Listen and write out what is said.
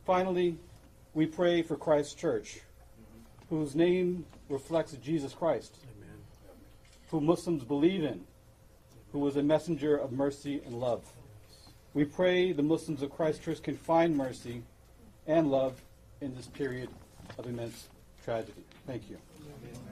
Finally, we pray for Christ's church, whose name reflects Jesus Christ, Amen. who Muslims believe in, who is a messenger of mercy and love. We pray the Muslims of Christ Church can find mercy and love in this period of immense tragedy. Thank you. Amen.